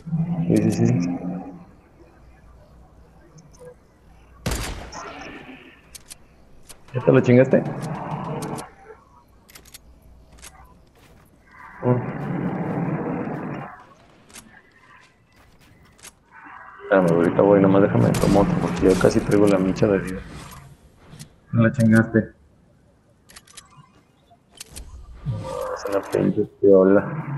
Sí, sí, sí. ¿Ya te lo chingaste? Espérame, ahorita voy, nomás déjame tomar otro porque ya casi traigo la micha de vida. No la chingaste. Es una pinche piola.